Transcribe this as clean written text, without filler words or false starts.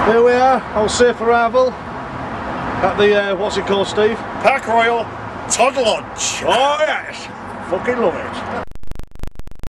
Here we are, on safe arrival at the, what's it called, Steve? Park Royal Todd Lodge. Oh yes, fucking love it.